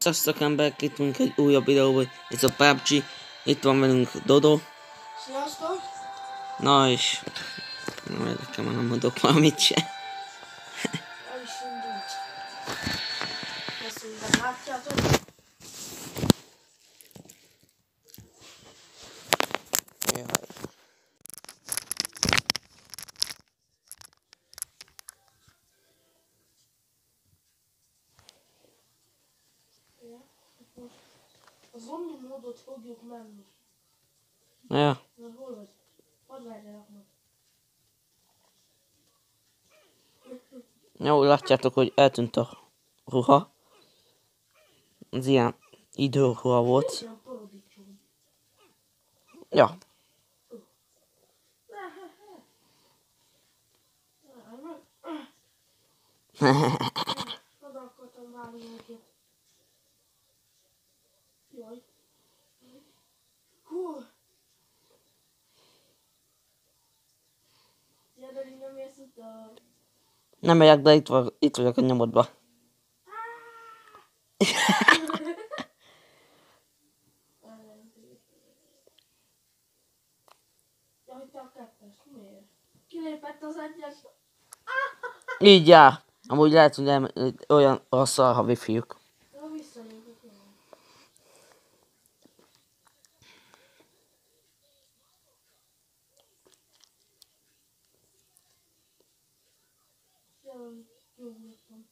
Sziasztok emberek, itt vagyunk egy újabb videóban, ez a PUBG, itt van velünk Dodo. Sziasztok! Na és... Nekem már nem mondok valamit se. El is indult. Ezt látjátok? Jaj. A zombi módot fogjuk menni. Ja. Na hol vagy? Hadd várjanak meg. Jó, látjátok, hogy eltűnt a ruha. Az ilyen időruha volt. Ilyen paradicsom. Ja. Oda akartam várni őket. Jaj. Hú. Gyere, így nem érsz itt a... Nem megyek, de itt vagyok a nyomodba. Jaj, te a kettes, miért? Kilépett az egyes. Így jár. Amúgy lehet, hogy olyan rossz a wifi-juk. Na, visszajövök. Jó voltam.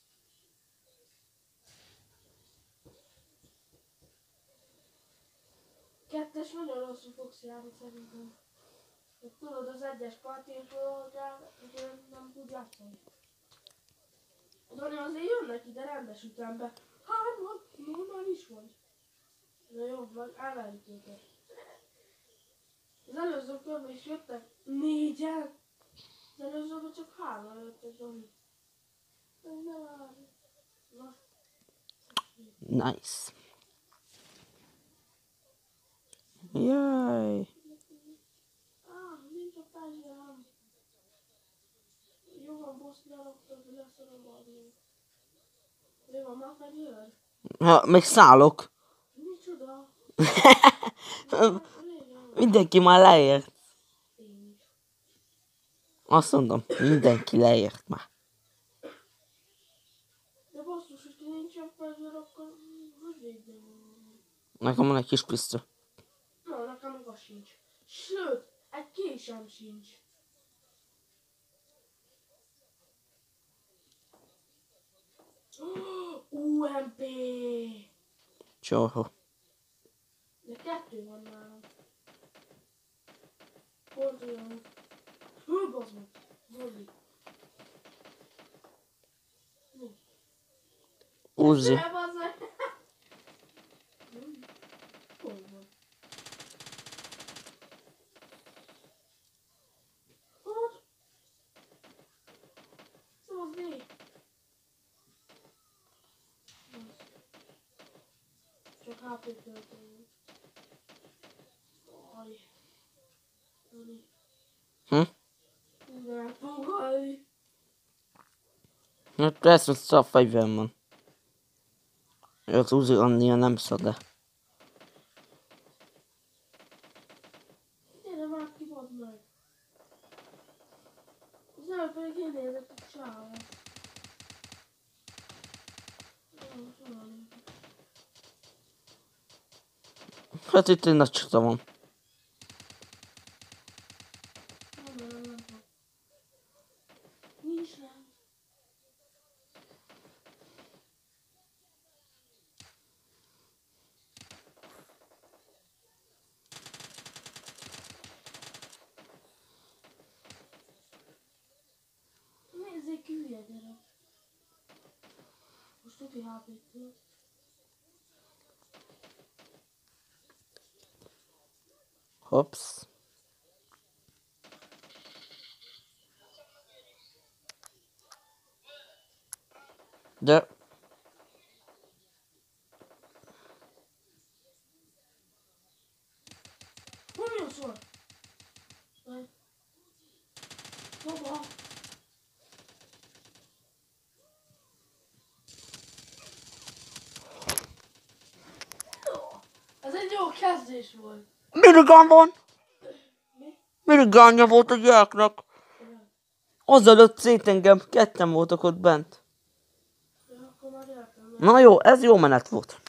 Kettes nagyon rosszul fogsz járni szerintem. Tudod, az egyes partinról nem tud játszani. Dani, azért jönnek ide rendes ütembe. Hárman, normális vagy. Na jó, meg elvárjuk őket. Az előző körben is jöttek négyen. Az előzőben csak hárman jöttek, Dani. Ne várj. Na. Nice. Jaj. Nincs a fegyverem. Jó van, boss, leraktad, hogy leszarom adni. Jó van, már fegyvered? Ha, még szállok. Micsoda? Mindenki már leért. Én is. Azt mondom, mindenki leért már. De basszus, hogyha nincsen fegyver, akkor hogy védjem? Nekem van egy kis pisztoly. Na, nekem meg az sincs. Sőt, egy késem sincs. UMP! Csorho. De kettő van nálam. Pont olyan. Hú, bazd meg! Zolli. Uzi. Ne, bazd meg! Hol van? Hogy? Szavazni! Csak HP tölteni. Aj. Dani. Hm? Nem fog halni. Hát persze, hogy szar fegyverem van. Az Uzi annél nem szar, de. Gyere már ki, bazd meg. Az előbb pedig én nézek a csávra. Hát itt egy nagy csata van. Nincs rám. Nézzék ki, hülye gyerek. Most tuti HP-t tölt. Hops. De. Hol szól? Baba! érzés volt. Minigán van? Mi? Minigánja volt a gyereknek. Ja, Azzal lőtt szét engem, ketten voltak ott bent. akkor már értem. Na jó, ez jó menet volt.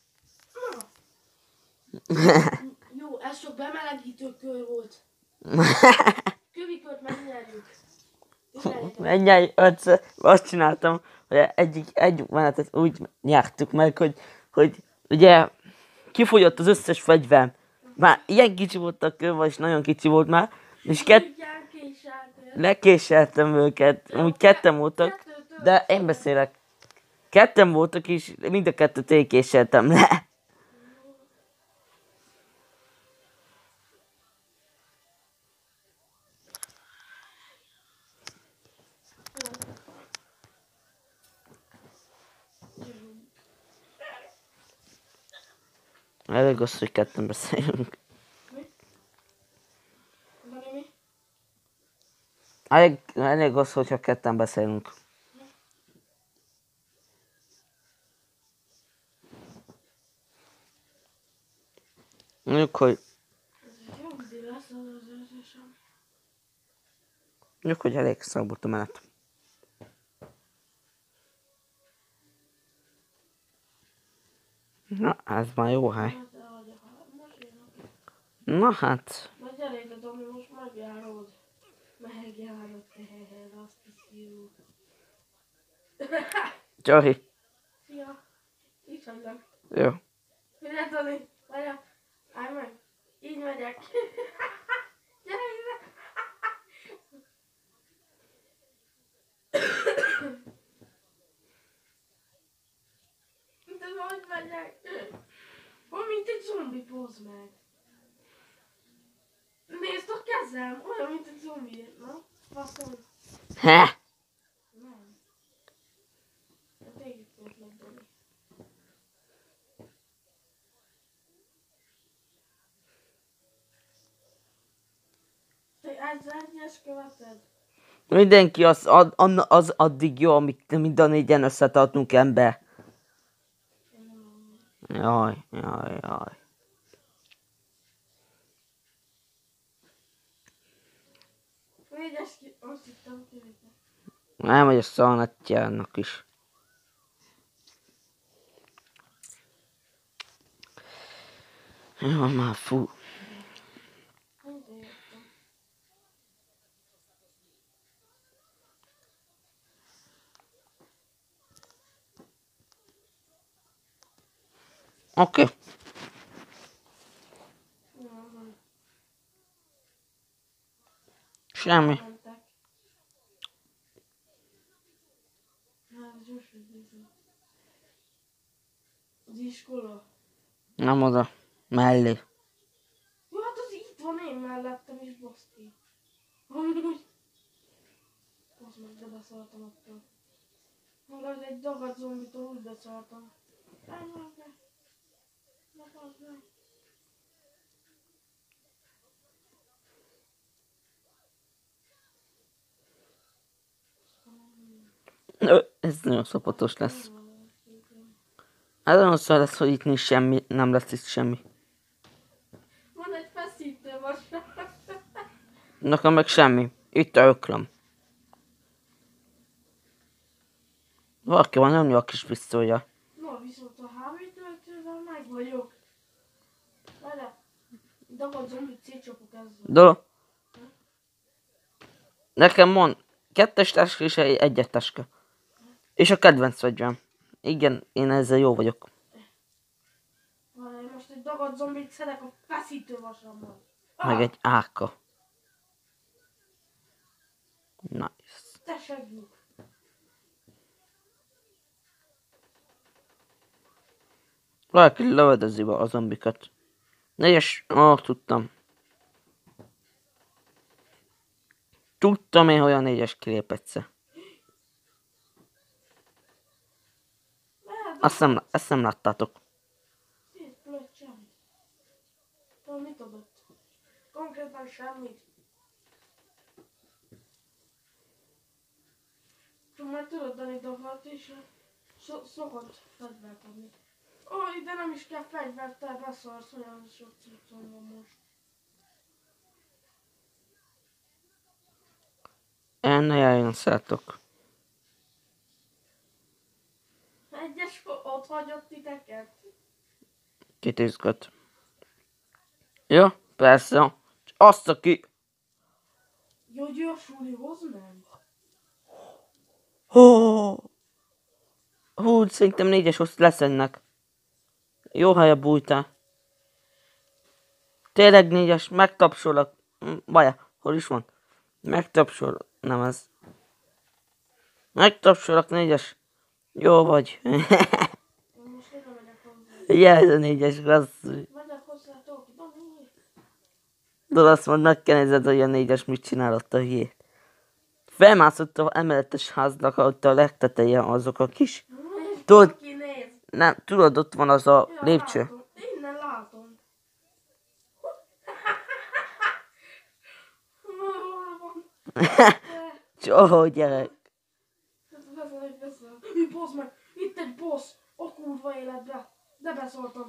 Jó, ez csak bemelegítő kör volt. Kövikört megnyerjük. Mennyei ötször azt csináltam, hogy egyik menetet úgy nyertük meg, hogy ugye kifogyott az összes fegyverem. Már ilyen kicsi volt a kő, vagyis nagyon kicsi volt már, és lekéseltem őket, úgy ketten voltak, de én beszélek. Ketten voltak, és mind a kettőt én késeltem le. Elég az, hogy ketten beszélünk. Mi? Elég az, hogyha ketten beszélünk. Mondjuk, hogy Jó, de lesz az érzésem. mondjuk, hogy elég szar volt a menet. Na, ez már jó hely. Hát elhagyok, most én. Na hát, Na gyere ide, Domi, most megjárod. Megjárod, te azt hiszem. Csari. Szia! Itt hagylak. Jó. Figyelj, Dani! Várjál! Állj meg! Így megyek! Gyere ide! De hogy megyek? Olyan, mint egy zombi, pozd meg! Nézd a kezem! Olyan, mint egy zombi. Na? Faszom. He! Nem. De téged kérlek, Dani. Te egyes követed? Mindenki az addig jó, amíg mind a négyen összetartunk ember. Jaj. Azt hittem kivétel. Nem, hogy a szalnatjának is. Jó, már fú. Oké. Semmi. Az iskola. Nem oda. Mellé. Jó, hát az itt van én mellettem is, baszki. Amúgy. Basz meg, de beszartam attól. Maga egy dagadt zombitól úgy beszartam. Állj meg! Ne basz meg! Ez nagyon szopatos lesz. Ez nagyon szar lesz, hogy itt nincs semmi, nem lesz itt semmi. Van egy feszítő vasár. Nekem meg semmi. Itt a öklöm. Valaki van nyomja a kis pisztolya. No, viszont a HV-töltővel meg vagyok. Várjál. Dagadt zombit szétcsapok ezzel. De nekem mond, 2-es táska és egy 1-es táska. És a kedvenc fegyverem. Igen, én ezzel jó vagyok. Várjál, most egy dagadt zombit szedek a feszítő vasammal. Meg egy áka. Nice. Te segít. Valaki lövöldözi be a zombikat. 4-es, tudtam. Tudtam én, hogy a 4-es kilép egyszer. Azt nem láttátok. Itt lőtt semmit. Tudod, mit adott? Konkrétan semmit. Csak már tudod, Dani dagadt és szokott fegyvert adni. Ó, ide nem is kell fegyvertel, beszarsz, olyan sok cuccom van most. Enne járjon szálltok. Egyes ott hagyott titeket? Kit izgat. Jó, persze. Azt, aki... Jó, hogy ő a sulihoz ment. Hú, szerintem 4-es oszt lesz ennek. Jó hely a bújtál. Tényleg 4-es, megtapsolok. Vaja, hol is van? Megtapsolok, nem ez. Megtapsolok 4-es. Jó vagy. Most ide megyek hozzá. Jelz a 4-es, basszus. Megyek hozzá, Tóki, Domi. Tudod, azt mondod, meg kell nézed, hogy a 4-es mit csinál ott a hülyét. Felmászott a emeletes háznak, ott a legteteje azok a kis. Tudod, Ki néz? nem, tudod, ott van az a Ja, lépcső. látom. Innen látom. Hol van? Csóhó gyerek. Beszél. Bozd meg! Itt egy boss! A kurva életbe! De beszóltam.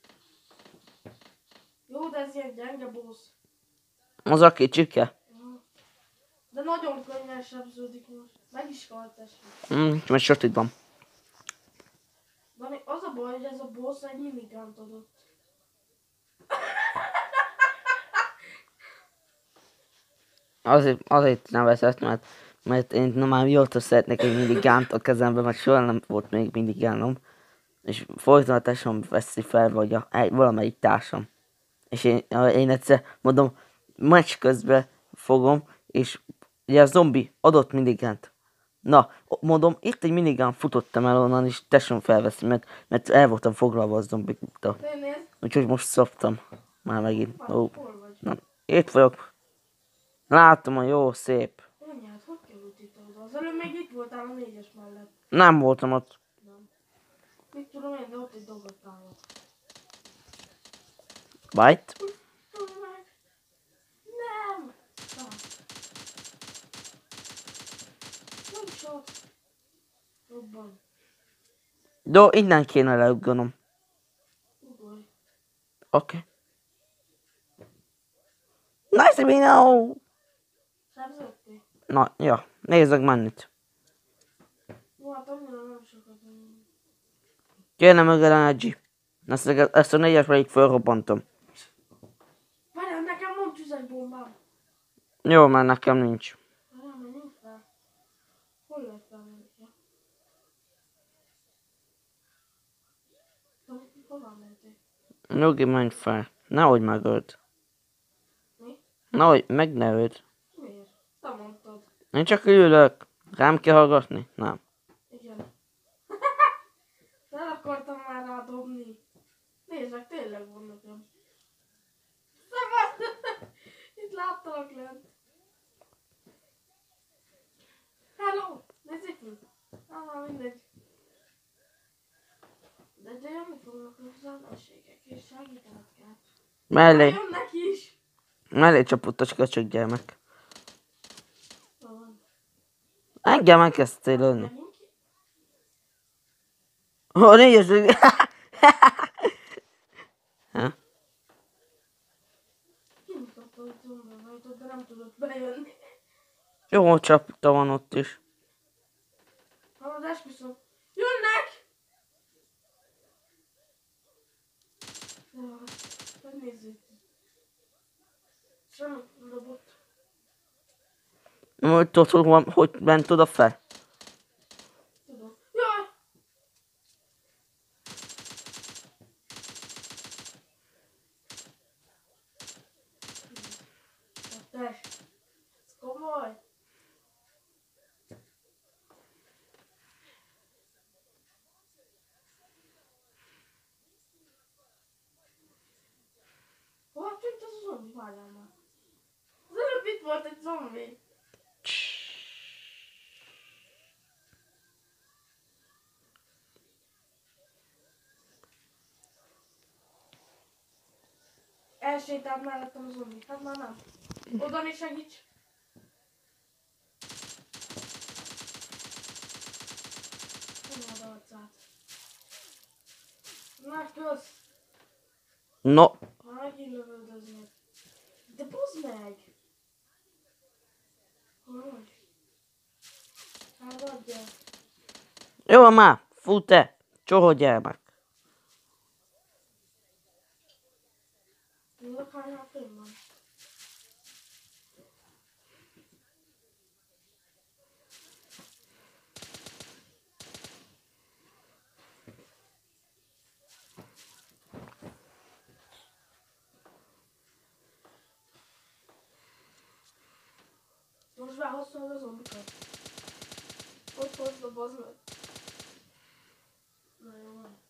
Jó, de ez ilyen gyenge boss. Az a kicsike. De nagyon könnyen sebződik most. Meg is halt Most sötét van. Dani, az a baj, hogy ez a boss egy minigánt adott. Azért nevezett, mert én már mióta szeretnék egy minigant a kezembe, mert soha nem volt még minigánom. És folyamatosan veszi fel, vagy valamelyik társam. És én egyszer mondom, meccs közben fogom, és ugye a zombi adott minigant. Na, mondom, itt egy minigán futottam el onnan, és tesóm felveszi, mert el voltam foglalva a zombiktól. Nézd, Úgyhogy most szoptam. Már megint. Ó, hol vagy? na, itt vagyok. Látom a jó, szép. Anyád, hogy került itt oda? Az előbb még itt voltál a 4-es mellett. Nem voltam ott. Nem. Mit tudom én, de ott egy dolgot állok. Bite? Tudj meg! Nem! Nem is ott. Robban. Do, innen kéne leugganom. Ugorj. Oké. Nice to know! Szerződtél? Na, ja, nézzek mennyit. Jó, hát annyira nem sokat. Kéne meg energy. Ezt a 4-es pedig felrobbantom. Várjál, nekem van tüzegbombám. Jó, mert nekem nincs. Várjál, menjünk fel. Hol lehet felmenni? Hová mentél? Nyugi, menj fel. Nehogy megöld. Mi? Nehogy meg ne öld. Miért? Te mondtad. Én csak ülök. Rám kell hallgatni? Nem. Igen. El akartam már rádobni. Nézd meg, tényleg van nekem. Szevasz! Itt láttalak lent. Hello! Nézd itt! Mindegy. De jönni fognak az ellenségek, és segítened kell. Mellé. Jönnek is! Mellé csapott a köcsög gyermek. Van. Engem elkezdtél ölni. Menjünk ki? Ó, nézd! Ha? Kimutatta, hogy zomban rajtad, de nem tudott bejönni. Jó csapta van ott is. Hallod, esküszöm. Jönnek! Hogy nézzük. Semmi robot. Hogy tudod, hogy ment oda fel? Tudom. Jaj! Tettes! Ez komoly! Hol tűnt az a zombi? Várjál már. Az előbb itt volt egy zombi. Elsétált mellettem a zombi. Hát már nem. Oda ne segíts! Nem ad arcát. Na, kösz. No, Már megint lövöldöznek. De bozd meg! Hogy? Hát adjál. jó már, fut te, csoho gyermek. Mondok, hány HP-m van. Most már hoztam a zombikat. Ott hozd, bazd meg. Na jó van.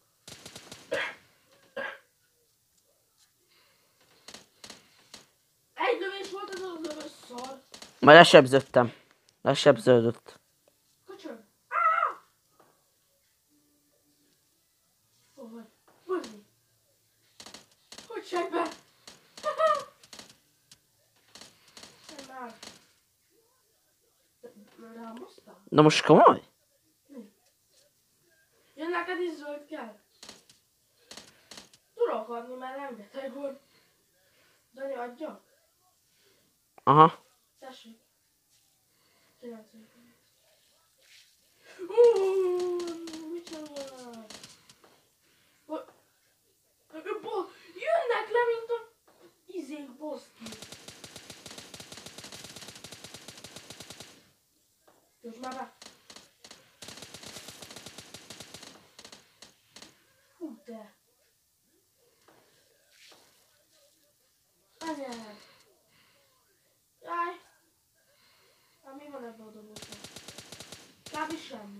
Egy lövés volt ez a lövés szar. Már lesebződtem. Lesebződött. Köcsög. Áh! Hol vagy? Bazd meg. Hogy segbe? Nem már. Rám hoztál? Na most komoly? Jön neked is zöld kell? Tudok adni, mert rengeteg volt. Dani, adja? Aha. Tessék. 90. Mit csinálják? Jönnek le, mint a izék boszki. Most már be. Hú, te. Anyád. Jaj. Hát mi van ebben a dobozban? Kb. Semmi.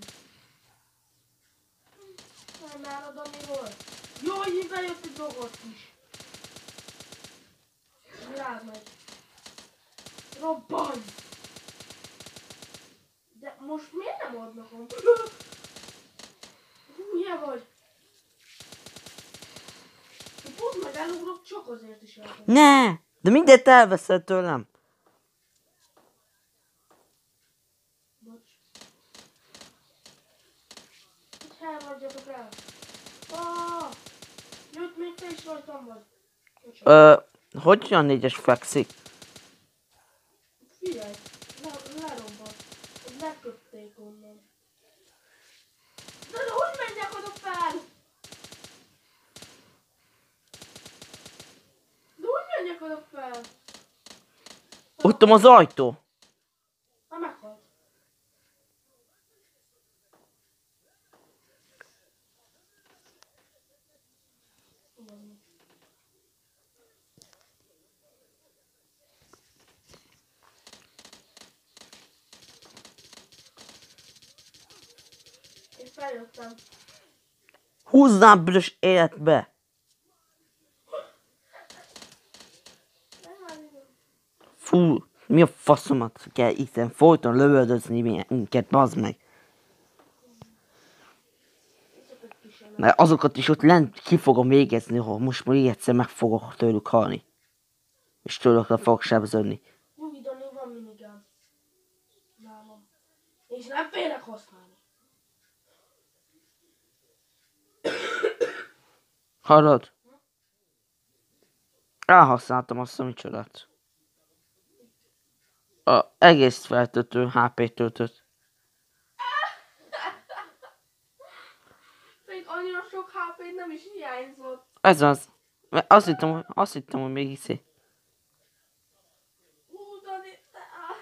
Nem már oda mi volt? Jó, hogy bejött egy dolgot is. Rád megy. Robbanj! De most miért nem adnak a... Hülye vagy! Pont meg elugrok, csak azért is elkezdem. Ne! De mindent elveszed tőlem. Bocs. Hogy elmaradjatok el. Jött, még te is rajtam vagy. Hogy olyan négyes fekszik? Figyelj, lerombat. Hogy leköpték onnan. De hogy menjek oda fel? De hogy menjek oda fel? Ott az ajtó. Ha meghalt. Én feljöttem. Húzzám büdös életbe. Fú, mi a faszomat kell itt folyton lövöldözni minket, bazd meg. Mert azokat is ott lent ki fogom végezni, ha most még egyszer meg fogok tőlük halni. És tőlük le fogok sebződni. Nyugodni, van minigám. Nálam. És nem félek használni. Hallod? Elhasználtam azt a micsodát. A egész feltöltő HP töltött. Még annyira sok HP nem is hiányzott. Ez az. Mert azt hittem, hogy még hiszi. Hú, Dani, te...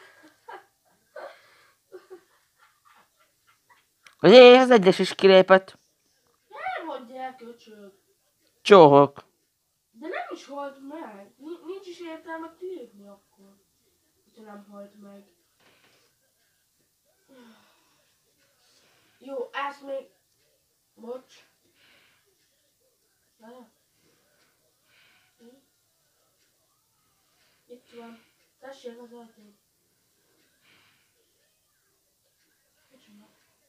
Jé, az egyes is kilépett. Nem vagy el, köcsög. Csóhok. De nem is halt meg. Nincs is értelme kilépni akkor. Ha nem halt meg. Jó, ezt még... Bocs. Várjál. Itt van. Tessék az ajtót. Micsoda?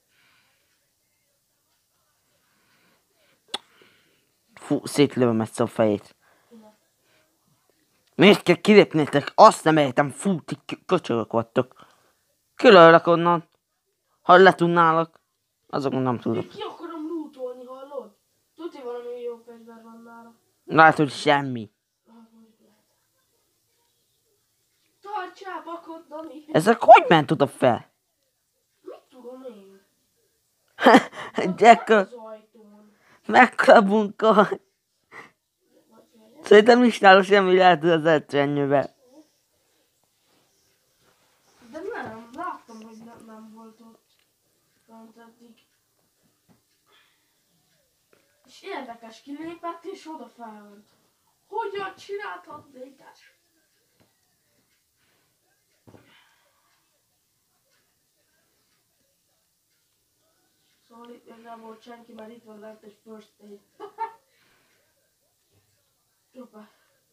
Fú, szétlövöm ezt a fejét. Ide. Miért kell kilépnétek? Azt nem értem, fú, ti köcsögök vagytok. Kilőlek onnan. Ha le tudnálak. Azokon nem tudok. Még ki akarom lootolni, hallod? Tuti valami Látod, semmi. Tartsál bakot, Dani! Ezek hogy ment oda fel? Mit tudom én? Jack, Az ajtón. mekkora bunka. Vagy vegyem. Szerintem nincs nála semmi lehet az eltrennyővel. De nem, láttam, hogy nem volt ott. Pont eddig. És érdekes, kilépett és oda felment. Hogyan csinálhatnék ezt? Szóval itt még nem volt senki, mert itt van lent egy first aid. Hoppá.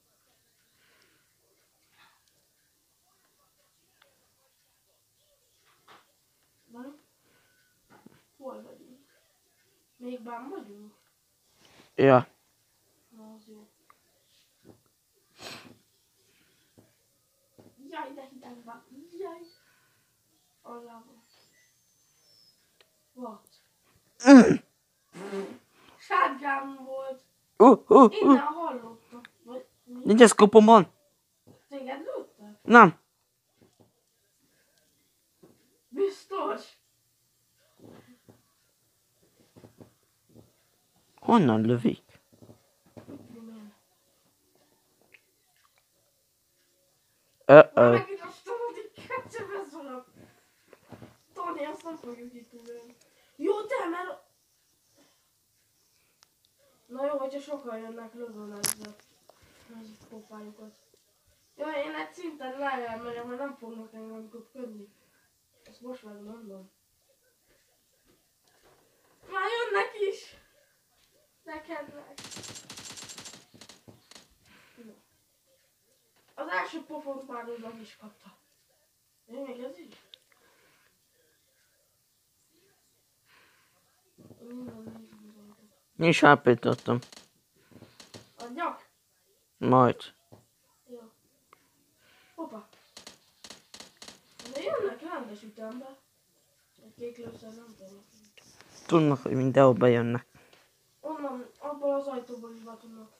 Na? Hol vagyunk? Még bán vagyunk? Ja. Na, az jó. Jaj, de hideg van. Jaj. Alá van. What? Shotgun volt. Innen hallottam. Vagy mi? Nincs ez kupomon? Téged lőttek? Nem. Biztos? Honnan lövik? Tudom én. Már Uh-oh. megint a stanodik kettőbe szólok. Tony, azt nem fogjuk itt tudni. Jó, de mert... Na jó, hogyha sokan jönnek, lövöm ezzel. Ez popájukat. Jó, én egy szinten lejjel megyek, mert nem fognak engem köpködni. Ezt most már mondom. Már jönnek is! Nekednek. Az első pofont már ő meg is kapta. Én még ez is? Én is elpítottam. Adjak? Majd. Jó. Hoppa. De jönnek rendes ütembe. Egy kék lőszer nem tudom. Tudnak, hogy mindenhol bejönnek. Onnan, abból az ajtóból is be tudnak.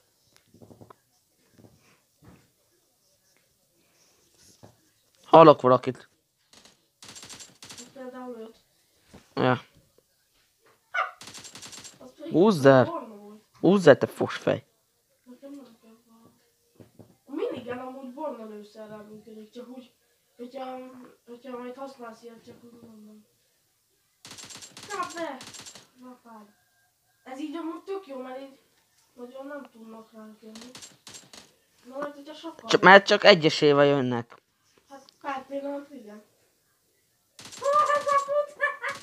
Hallok valakit. Itt például őt. Ja. Az pedig Húzd el. barna volt. Húzz el, te fosfej. Nekem nem kell valami. A minigun amúgy barna lőszerrel működik, csak úgy, hogyha majd használsz ilyet, csak úgy mondom. Kap be! Lapád. Ez így amúgy tök jó, mert így nagyon nem tudnak ránk jönni. Na majd, hogyha sokkal... Mert csak egyesével jönnek. Hát pár pillanat, igen. Ez a fut!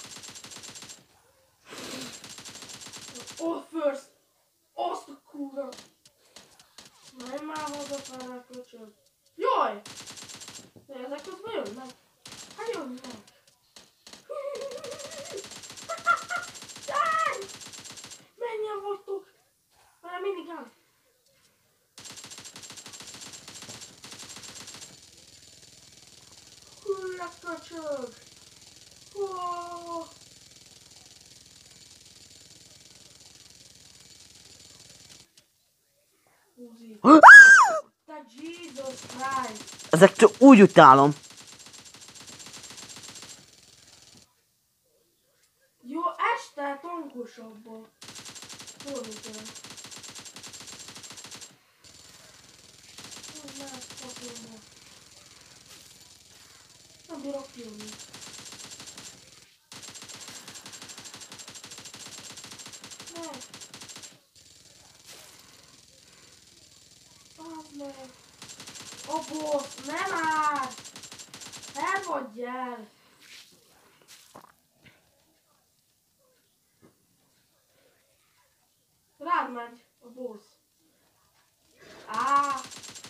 Oh, first! Azt a kurva! Na én már hazafelé a köcsög. Jaj! De ezek közben jönnek? Hát jönnek! Jaj! Menjen vagytok! Már mindig áll! Hullak köcsög! Oh! Uzi. Te Jesus Christ! Ezektől úgy utálom. Jó, este tankosabban. Fordítom. Hogy lehet faszomba. Nem bírok jönni. Meg. Az meg. A boss, nem már! Elvadj el! Rád megy a boss. Á!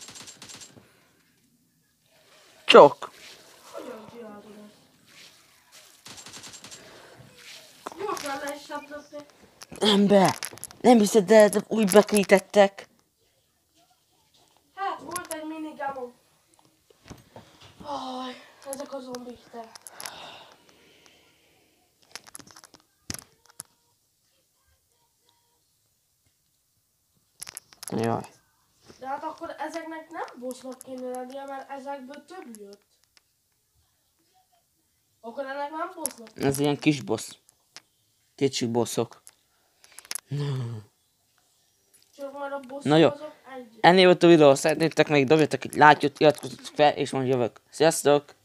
Csak. Hogyan csinálod ezt? Gyorsan le is saplottak. Ember. Nem hiszed el, de úgy beklítettek. Hát, volt egy minigamon. Aj, ezek a zombik, te. Jaj. De hát akkor ezeknek nem bossnak kéne lennie, mert ezekből több jött. Akkor ennek nem bossnak. Ez ilyen kis boss. Kicsi bosszok. Csak már a bosszok Na jó. azok egy. Ennél volt a videó, szeretnétek még dobjatok egy lájkot, iratkozzatok fel, és majd jövök. Sziasztok!